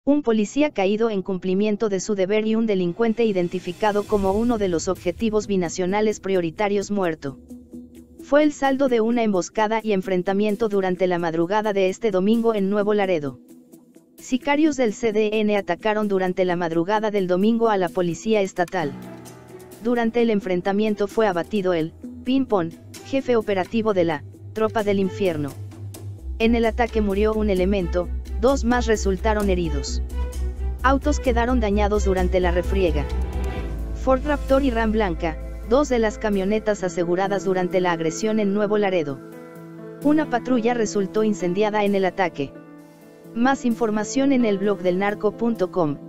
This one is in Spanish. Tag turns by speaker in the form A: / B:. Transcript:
A: Un policía caído en cumplimiento de su deber y un delincuente identificado como uno de los objetivos binacionales prioritarios muerto. Fue el saldo de una emboscada y enfrentamiento durante la madrugada de este domingo en Nuevo Laredo. Sicarios del CDN atacaron durante la madrugada del domingo a la policía estatal. Durante el enfrentamiento fue abatido el Ping-Pong, jefe operativo de la Tropa del Infierno. En el ataque murió un elemento, 2 más resultaron heridos. Autos quedaron dañados durante la refriega. Ford Raptor y Ram Blanca, 2 de las camionetas aseguradas durante la agresión en Nuevo Laredo. Una patrulla resultó incendiada en el ataque. Más información en elblogdelnarco.com.